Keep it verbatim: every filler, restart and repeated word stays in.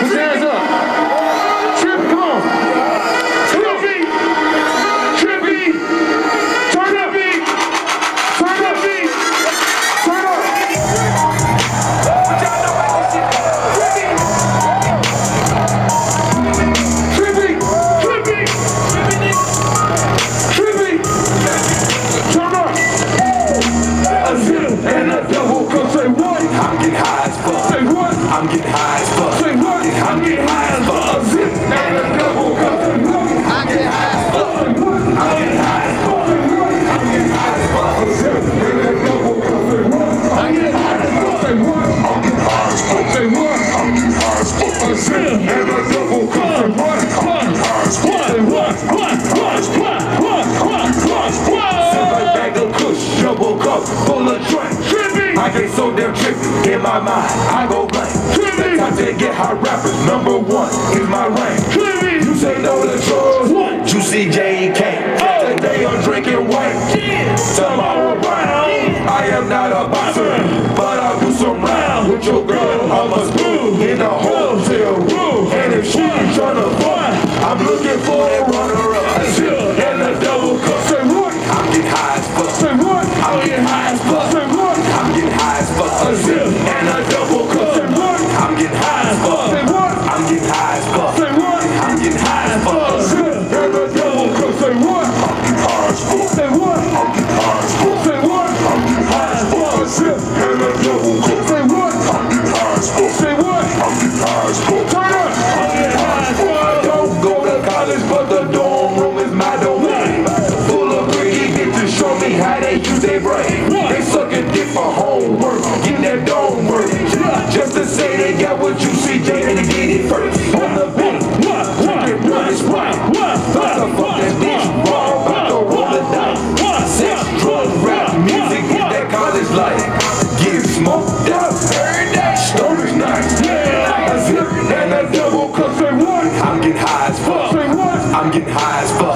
Put your hands up. Trip, come on. Trippy. Trippy. Turn up beat. Turn up beat. Turn up. Trippy. Trippy. Trippy. Turn up. A zip and a double. Cause say what? I'm getting high as fuck. Say what? I'm getting high as fuck. Say what? I'm getting high as fuck. A zip and a double. Cause say what? I'm getting high as fuck. I'm getting high as fuck. I'm getting high as fuck. A zip and a double. Cause say what? I'm getting high as fuck. Say what? I'm getting high as fuck. Say what? I'm getting high as fuck. A zip and a double. Cause say what? I'm getting high as fuck. Say what? What? What? What? What? What? What? What? Sip a bag of kush, double cup, full of drink. Trippy. I get so damn trippy. In my mind, I go blank. Trippy. Time to get hot rappers. Number one is my rank. Trippy. You say no to drugs. What? You see J K. Oh. Today I'm drinking white. Yeah. Tomorrow brown. I am not a boxer, but I'll do some rounds with your girl. I'm a screw in the hotel room. And if she ain't tryna fuck, I'm looking for a runner-up. A zip and a double cup. Say what? I'm getting high as fuck. Say what? I'm getting high as fuck. Say what? I'm getting high as fuck. A zip and a double cup. Say what? I'm getting high as fuck. Say what? I'm getting high as fuck. Say what? I'm getting high as A fuck. zip and a double. Cause say what? I'm getting high as fuck. Say what? I'm getting high as fuck. Say what? I'm getting high as fuck. A zip And a double cup. Say what? I'm getting high as fuck. Say what? I'm getting high as fuck. Turn up. I'm getting high as fuck. I don't go to college, but the dorm room is my domain. Full of pretty get to show me how they use their brain. They sucking dick for homework, getting that dome work. Just to say they got what you see, J and they did it first. On the beat, What? What? drinking blood is right. What? Fuck the fuck that bitch, raw, about to roll the dice. Sex, drug, rap, music, get that college life. Get smoked out every day. Stories nice. Yeah. A zip and a double cup. Say what? I'm getting high as fuck. Say what? I'm getting high as fuck.